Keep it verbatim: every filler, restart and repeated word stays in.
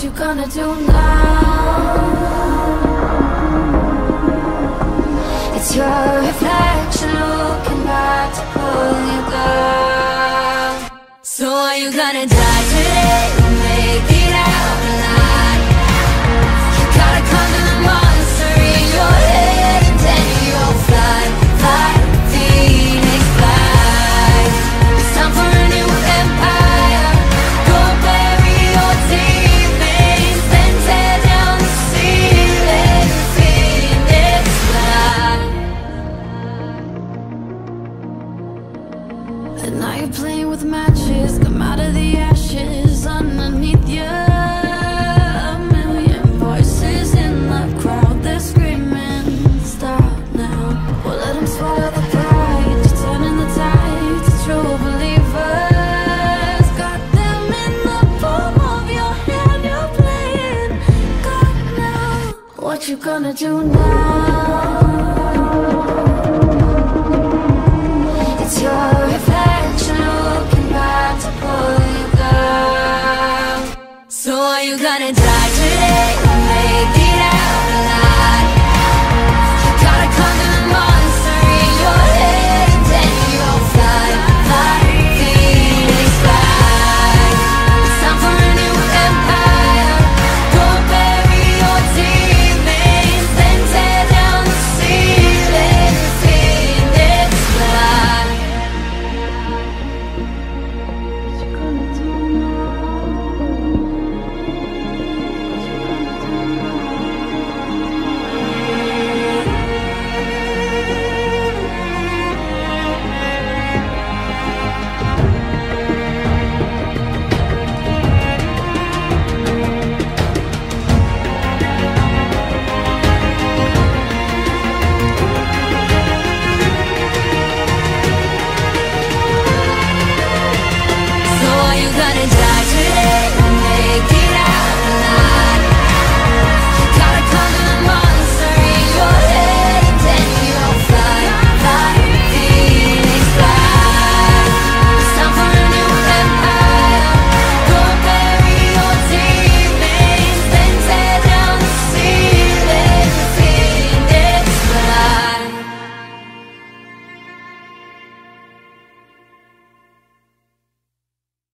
What you gonna do now? It's your reflection looking back to pull you down. So are you gonna die today or make it out alive? You gotta conquer the monster in your head, and then you'll fly, fly, Phoenix fly. It's time for a new empire. Go bury your demons, then tear down the ceiling, Phoenix fly. And now you're playing with matches, come out of the ashes underneath you. A million voices in the crowd, they're screaming, stop now. Well, let them swallow the pride, you're turning the tide to true believers. Got them in the palm of your hand, you're playing God now. What you gonna do now?